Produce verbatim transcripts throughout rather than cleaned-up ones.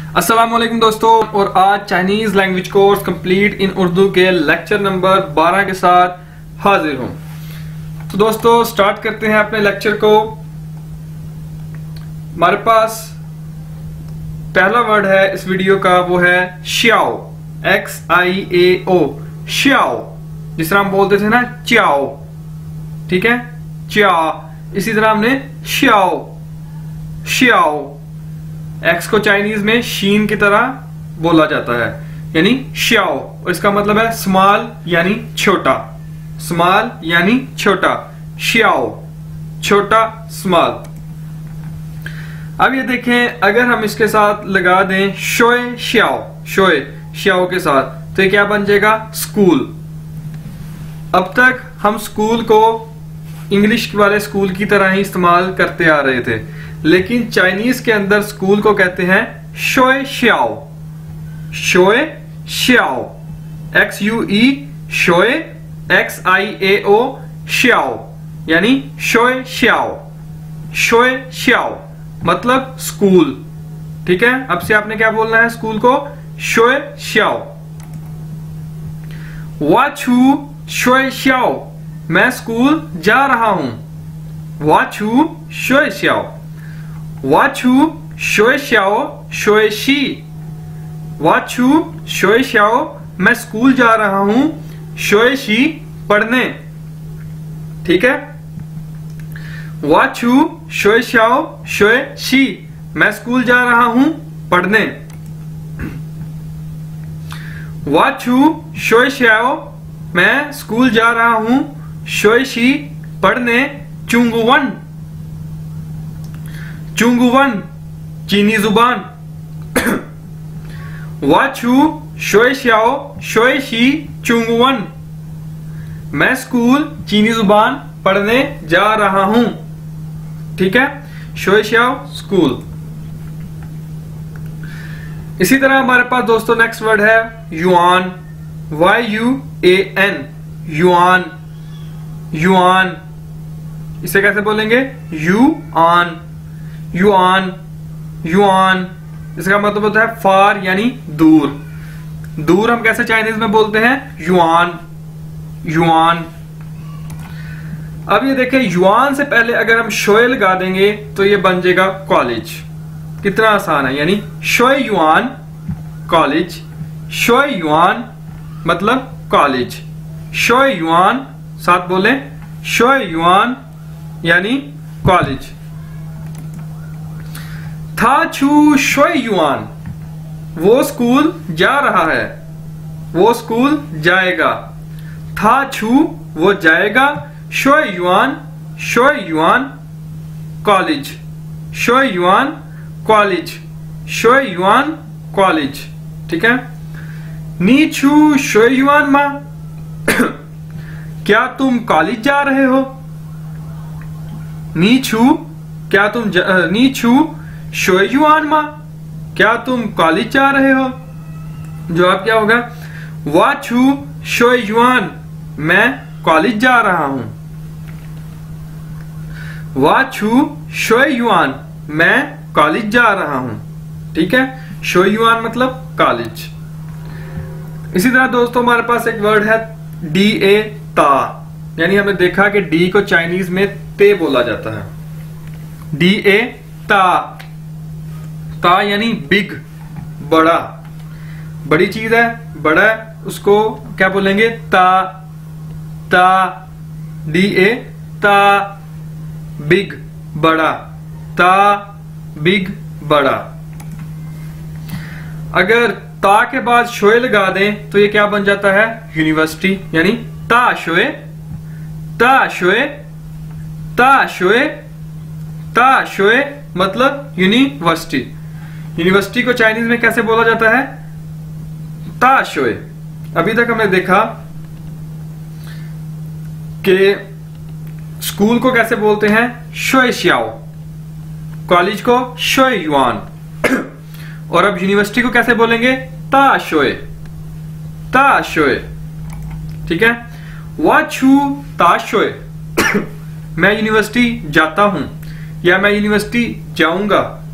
अस्सलाम वालेकुम दोस्तों, और आज Chinese language course complete in Urdu के लेक्चर नंबर बारह के साथ हाजिर हूं। तो दोस्तों स्टार्ट करते हैं अपने लेक्चर को। हमारे पास पहला वर्ड है इस वीडियो का, वो है श्याओ, एक्स आई ए ओ, श्याओ। जिस तरह हम बोलते थे ना च्याओ, ठीक है, च्या, इसी तरह हमने श्याओ, श्याओ। एक्स को चाइनीज में शीन की तरह बोला जाता है, यानी श्याओ, और इसका मतलब है स्मॉल यानी छोटा, स्मॉल यानी छोटा, श्याओ, छोटा, स्मॉल। अब ये देखें, अगर हम इसके साथ लगा दें शोए श्याओ, शोए श्याओ के साथ, तो ये क्या बन जाएगा? स्कूल। अब तक हम स्कूल को इंग्लिश वाले स्कूल की तरह ही इस्तेमाल करते आ रहे थे, लेकिन चाइनीज के अंदर स्कूल को कहते हैं शोए श्याओ, शोए श्याओ, एक्स यू ई, शोए, एक्स आई ए ओ, श्याओ, यानी शोए श्याओ, शोए श्याओ मतलब स्कूल। ठीक है, अब से आपने क्या बोलना है स्कूल को? शोए श्याओ। वाचू शोए श्याओ, मैं स्कूल जा रहा हूं। वाचू शोए श्याओ, वाचू शोए श्याओ, शोए शी, वाचू शोए श्याओ, मैं स्कूल जा रहा हूं, शोए शी पढ़ने। ठीक है, वाचू शोए श्याओ, शोए शी, मैं स्कूल जा रहा हूं पढ़ने। वाचू शोए श्याओ, मैं स्कूल जा रहा हूं, शोए शी पढ़ने। चुंगुवन, चुंगुवन चीनी जुबान। वाचू शोए श्याओ, शोए शी चुंगुवन, मैं स्कूल चीनी जुबान पढ़ने जा रहा हूं। ठीक है, शोए श्याओ स्कूल। इसी तरह हमारे पास दोस्तों नेक्स्ट वर्ड है युआन, वाई यू ए एन, युआन, युआन। इसे कैसे बोलेंगे? यू आन, युआन, युआन। इसका मतलब होता है फार यानी दूर। दूर हम कैसे चाइनीज में बोलते हैं? युआन, युआन। अब ये देखें, युआन से पहले अगर हम शोए लगा देंगे तो ये बन जाएगा कॉलेज। कितना आसान है, यानी शोए युआन कॉलेज, शोए युआन मतलब कॉलेज, शोए युआन, साथ बोले शोए युआन यानी कॉलेज। था छू शोए युआन, वो स्कूल जा रहा है, वो स्कूल जाएगा। था छू वो जाएगा, शोए युआन, शोए युआन कॉलेज, शोए युआन कॉलेज, शोए युआन कॉलेज। ठीक है, नी छू शोए युआन मा, क्या तुम कॉलेज जा रहे हो? नी छू, क्या तुम, नी छू शोए युआन मा, क्या तुम कॉलेज जा रहे हो? जवाब क्या होगा? वाचू शोए युआन, मैं कॉलेज जा रहा हूं। वाचू शोए युआन, मैं कॉलेज जा रहा हूं। ठीक है, शोए युआन मतलब कॉलेज। इसी तरह दोस्तों हमारे पास एक वर्ड है डी ए ता, यानी हमने देखा कि डी को चाइनीज में ते बोला जाता है। डी ए ता, ता यानी बिग, बड़ा, बड़ी चीज है, बड़ा है, उसको क्या बोलेंगे? ता, ता, डी ए ता, बिग, बड़ा, ता, बिग, बड़ा। अगर ता के बाद शोए लगा दें तो ये क्या बन जाता है? यूनिवर्सिटी, यानी ता शोए, ता शोए, ता शोए, ता शोए मतलब यूनिवर्सिटी। यूनिवर्सिटी को चाइनीज में कैसे बोला जाता है? ता शोए। अभी तक हमने देखा कि स्कूल को कैसे बोलते हैं? शोए श्याओ, कॉलेज को शोए युआन, और अब यूनिवर्सिटी को कैसे बोलेंगे? ता शोए, ता शोए। ठीक है, वाचू ता शोए, मैं यूनिवर्सिटी जाता हूं, या मैं यूनिवर्सिटी जाऊंगा,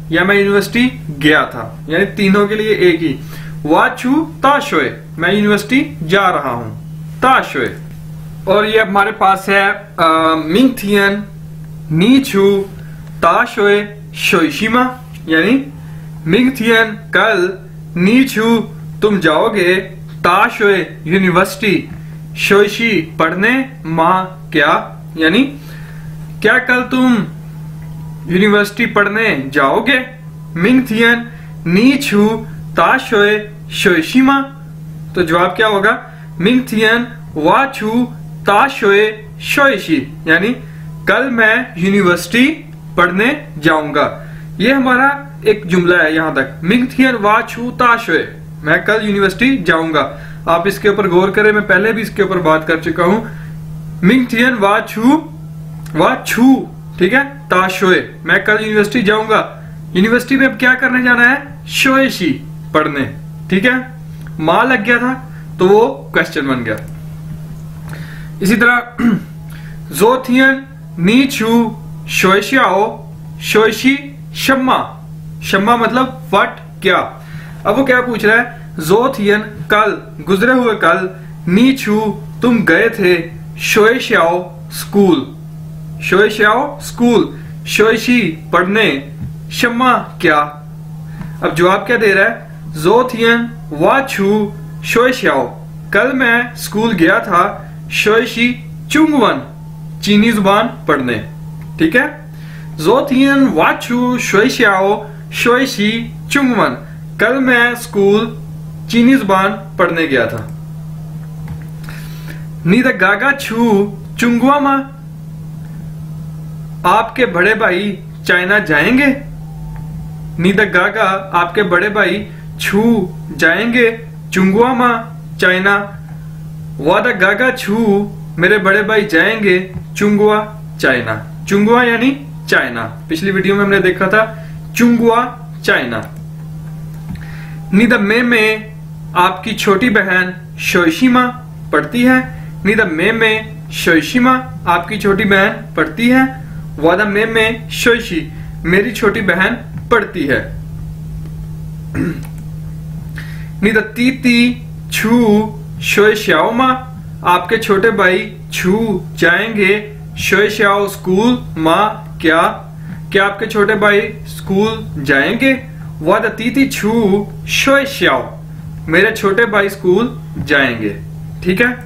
या मैं यूनिवर्सिटी गया था, यानी तीनों के लिए एक ही। वाचू ताशोए, मैं यूनिवर्सिटी जा रहा हूं, ताशोए। और ये हमारे पास है मिंगथियन नीचू ताशोए शोइशिमा, यानी मिंगथियन कल, नीचू तुम जाओगे, ताशोए यूनिवर्सिटी, शोइशी पढ़ने, माँ क्या, यानी क्या कल तुम यूनिवर्सिटी पढ़ने जाओगे। मिंगथियन नीचू ताशोए शोइशिमा, तो जवाब क्या होगा, मिंगथियन वाचू ताशोए शोइशी, यानी कल मैं यूनिवर्सिटी पढ़ने जाऊंगा। ये हमारा एक जुमला है यहां तक, मिंगथियन वाचू ताशोए, मैं कल यूनिवर्सिटी जाऊंगा। आप इसके ऊपर गौर करें, मैं पहले भी इसके ऊपर बात कर चुका हूं। मिंगथियन वाचू वाचू, ठीक है, ताशोए, मैं कल यूनिवर्सिटी जाऊंगा। यूनिवर्सिटी में अब क्या करने जाना है, शोएशी पढ़ने, ठीक है। मां लग गया था तो वो क्वेश्चन बन गया। इसी तरह जोथियन नीचू शोएशियाओ शोएशी शम्मा, शम्मा मतलब व्हाट, क्या। अब वो क्या पूछ रहा है, जोथियन कल, गुजरे हुए कल, नीचू तुम गए थे, शोएशियाओ स्कूल, शोएशियाओ स्कूल, शोएशी पढ़ने, शम्मा क्या। अब जवाब क्या दे रहा है, जोथियन वाचू शोएशियाओ, कल मैं स्कूल गया था, शोएशी चुंगवन, चीनी जुबान पढ़ने, ठीक है। जोथियन वाचू शोएशियाओ शोएशी चुंगवन, कल मैं स्कूल चीनी जुबान पढ़ने गया था। नीदा गागा छू चुंगवामा, आपके बड़े भाई चाइना जाएंगे। नीदा गागा, आपके बड़े भाई छू जाएंगे, चुंगवामा चाइना। वादा गागा छू, मेरे बड़े भाई जाएंगे, चुंगवा चाइना, चुंगवा यानी चाइना। पिछली वीडियो में हमने देखा था चुंगवा चाइना। नीदा मे में, आपकी छोटी बहन शोइशिमा पढ़ती है। नीदा मे में शोइशिमा, आपकी छोटी बहन पढ़ती है। वादा मे में शोइशी, मेरी छोटी बहन पढ़ती है। नीदा तीती छू शोइशियाओमा, आपके छोटे भाई छू जाएंगे, शोइशियाओ स्कूल, माँ क्या, क्या आपके छोटे भाई स्कूल जाएंगे। वादा तीती छू शोइशियाओ, मेरे छोटे भाई स्कूल जाएंगे, ठीक है।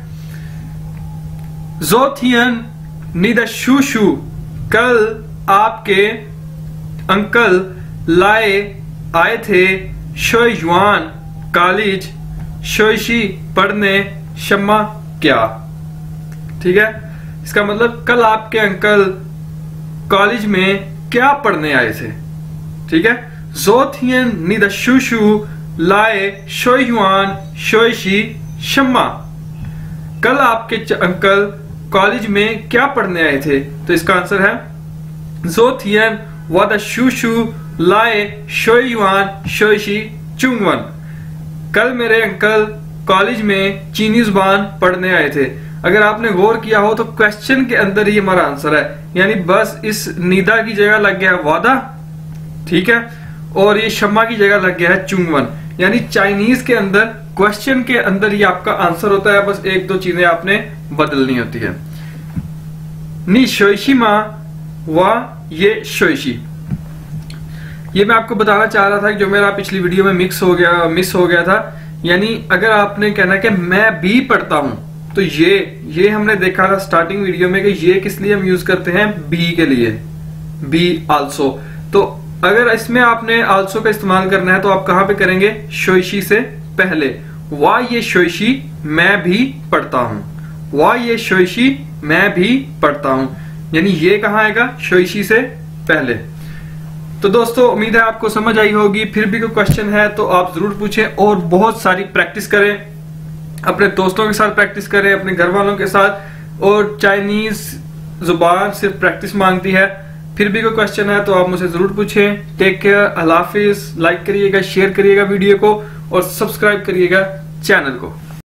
जोथियन नीदा शूशु, कल आपके अंकल लाए आए थे, शोयुआन कॉलेज, शोइशी पढ़ने, शम्मा क्या, ठीक है। इसका मतलब कल आपके अंकल कॉलेज में क्या पढ़ने आए थे, ठीक है। जोथियन नीदा शूशु लाए शोयुआन शोइशी शम्मा, कल आपके अंकल कॉलेज में क्या पढ़ने आए थे, तो इसका आंसर है जोथियन वादा शूशु लाए शोयुआन शोइशी चुंगवन, कल मेरे अंकल कॉलेज में चीनी जुबान पढ़ने आए थे। अगर आपने गौर किया हो तो क्वेश्चन के अंदर ही हमारा आंसर है, यानी बस इस नीदा की जगह लग गया है वादा, ठीक है, और ये शम्मा की जगह लग गया है चुंगवन, यानी चाइनीज के अंदर क्वेश्चन के अंदर ही आपका आंसर होता है, बस एक दो चीजें आपने बदलनी होती है। नी शोइशिमा वा ये शोइशी, ये मैं आपको बताना चाह रहा था कि जो मेरा पिछली वीडियो में मिक्स हो गया मिस हो गया था, यानी अगर आपने कहना कि मैं भी पढ़ता हूं, तो ये ये हमने देखा था स्टार्टिंग वीडियो में कि ये किस लिए हम यूज करते हैं, बी के लिए, बी आल्सो। तो अगर इसमें आपने आल्सो का इस्तेमाल करना है तो आप कहां पे करेंगे, शोइशी से पहले। वा ये शोइशी मैं भी पढ़ता हूं, वा ये शोइशी मैं भी पढ़ता हूं, यानी ये कहां आएगा, शोइशी से पहले। तो दोस्तों उम्मीद है आपको समझ आई होगी। फिर भी कोई क्वेश्चन है तो आप जरूर पूछें और बहुत सारी प्रैक्टिस करें, अपने दोस्तों के साथ प्रैक्टिस करें, अपने घर वालों के साथ। और चाइनीज जुबान सिर्फ प्रैक्टिस मांगती है। फिर भी कोई क्वेश्चन है तो आप मुझे जरूर पूछें। टेक केयर, अल्लाह हाफिज। लाइक करिएगा, शेयर करिएगा वीडियो को और सब्सक्राइब करिएगा चैनल को।